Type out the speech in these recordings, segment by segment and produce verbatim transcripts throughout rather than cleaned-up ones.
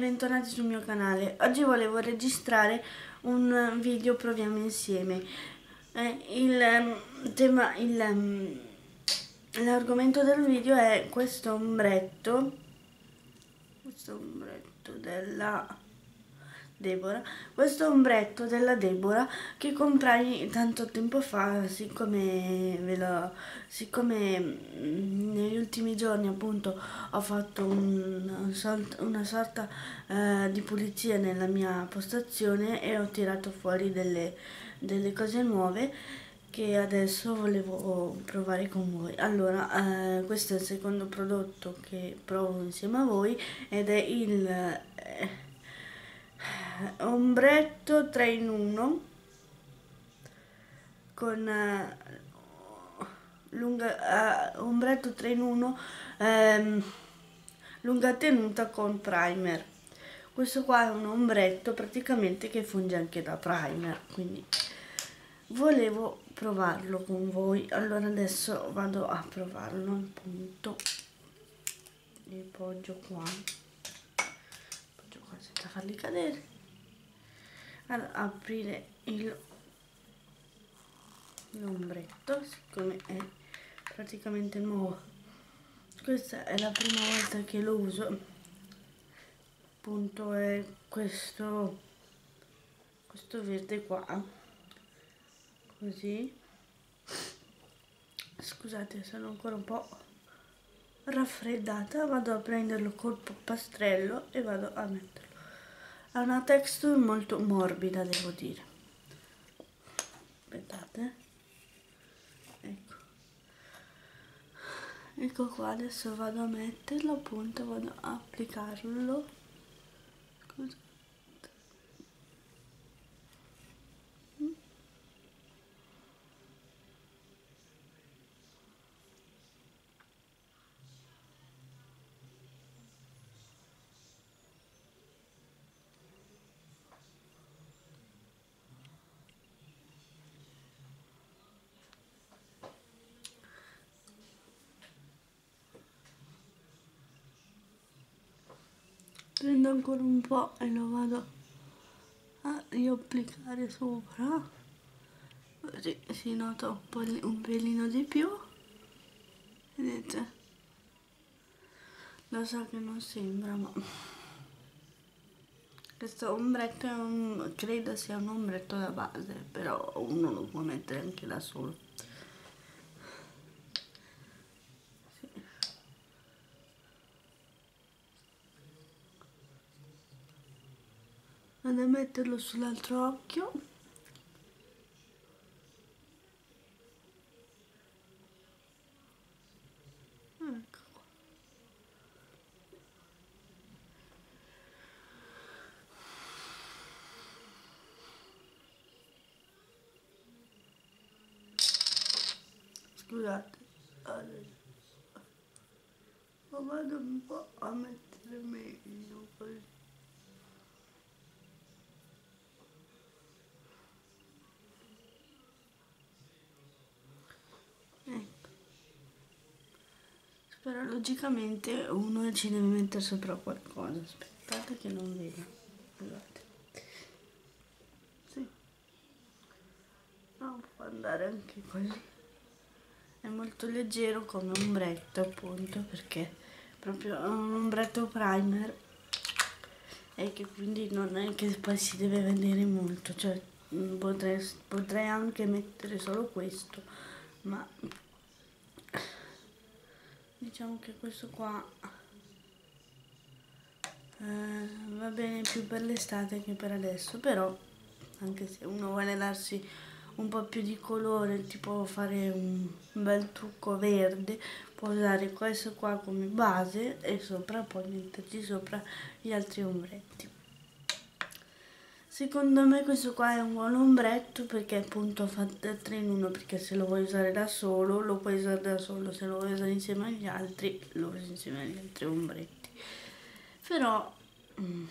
bentornati sul mio canale. Oggi volevo registrare un video proviamo insieme. Eh, il um, tema, il, um, l'argomento del video è questo ombretto, questo ombretto della Deborah, questo ombretto della Deborah che comprai tanto tempo fa, siccome ve lo, siccome negli ultimi giorni appunto ho fatto un, una sorta eh, di pulizia nella mia postazione e ho tirato fuori delle, delle cose nuove che adesso volevo provare con voi. Allora, eh, questo è il secondo prodotto che provo insieme a voi ed è il eh, ombretto tre in uno con eh, lunga, eh, ombretto tre in uno ehm, lunga tenuta con primer. Questo qua è un ombretto praticamente che funge anche da primer, quindi volevo provarlo con voi. Allora adesso vado a provarlo, appunto, li poggio qua, poggio qua senza farli cadere. Allora, aprire il l'ombretto, siccome è praticamente nuovo, questa è la prima volta che lo uso, appunto è questo questo verde qua, così. Scusate, sono ancora un po' raffreddata. Vado a prenderlo col pastrello e vado a metterlo. Ha una texture molto morbida, devo dire. Aspettate, ecco ecco qua. Adesso vado a metterlo, appunto vado a applicarlo. Scusate. Prendo ancora un po' e lo vado a riapplicare sopra, così si nota un, po', un pelino di più. Vedete? Lo so che non sembra, ma questo ombretto è un, credo sia un ombretto da base, però uno lo può mettere anche da solo. Sì. Vado a metterlo sull'altro occhio. Ecco qua. Scusate, ma vado un po' a mettere meglio così. Ecco. Però logicamente uno ci deve mettere sopra qualcosa. Aspettate che non vedo. Scusate. Sì. No, può andare anche così. È molto leggero come ombretto, appunto, perché proprio è un ombretto primer e che quindi non è che poi si deve vedere molto, cioè potrei, potrei anche mettere solo questo, ma diciamo che questo qua eh, va bene più per l'estate che per adesso. Però anche se uno vuole darsi un po' più di colore, tipo fare un bel trucco verde, può usare questo qua come base e sopra poi metterci sopra gli altri ombretti. Secondo me questo qua è un buon ombretto perché appunto fa tre in uno, perché se lo vuoi usare da solo lo puoi usare da solo, se lo vuoi usare insieme agli altri lo usi insieme agli altri ombretti. Però mm,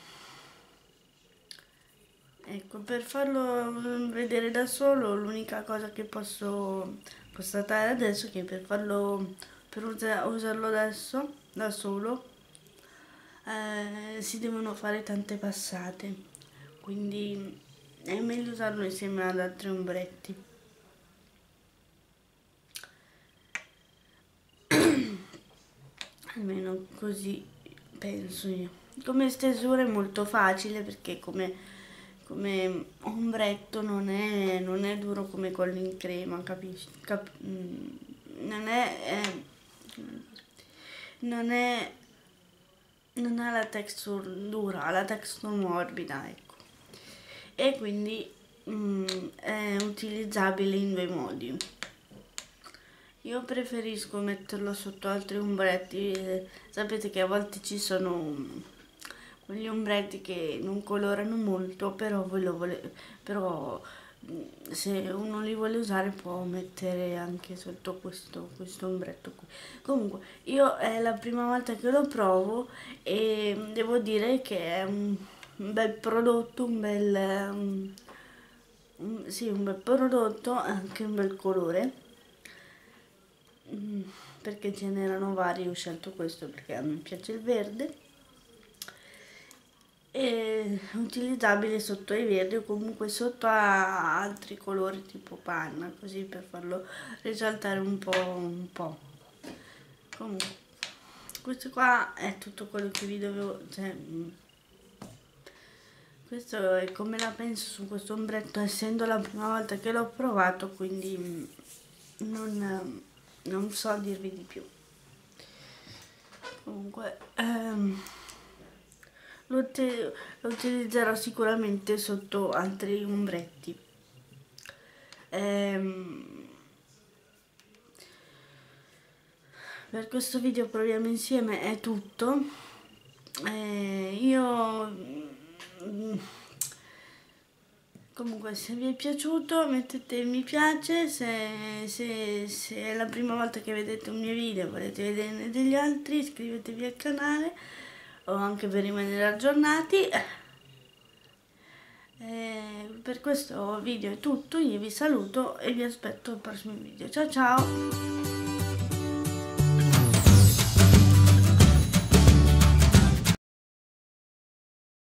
ecco, per farlo vedere da solo, l'unica cosa che posso constatare adesso è che per farlo, per usa, usarlo adesso da solo, eh, si devono fare tante passate, quindi è meglio usarlo insieme ad altri ombretti. Almeno così penso io. Come stesura è molto facile perché come, come ombretto non è, non è duro come quello in crema, capisci? Cap- non è, è non è non ha la texture dura, ha la texture morbida, ecco. E quindi mm, è utilizzabile in due modi. Io preferisco metterlo sotto altri ombretti, sapete che a volte ci sono quegli ombretti che non colorano molto, però, voi lo vole- però se uno li vuole usare può mettere anche sotto questo, questo ombretto qui. Comunque io è la prima volta che lo provo e devo dire che è un, un bel prodotto, un bel, um, un, sì, un bel prodotto, anche un bel colore. Mm, perché ce n'erano vari, ho scelto questo perché a me piace il verde, è utilizzabile sotto ai verdi o comunque sotto a altri colori tipo panna, così per farlo risaltare un po', un po'. Comunque questo qua è tutto quello che vi dovevo, cioè, questo è come la penso su questo ombretto, essendo la prima volta che l'ho provato, quindi non, non so dirvi di più. Comunque ehm, lo, ut- lo utilizzerò sicuramente sotto altri ombretti. Ehm, per questo video proviamo insieme è tutto. Eh, io mm, comunque se vi è piaciuto mettete mi piace, se, se, se è la prima volta che vedete un mio video e volete vederne degli altri iscrivetevi al canale o anche per rimanere aggiornati. Eh, per questo video è tutto, io vi saluto e vi aspetto al prossimo video. Ciao ciao!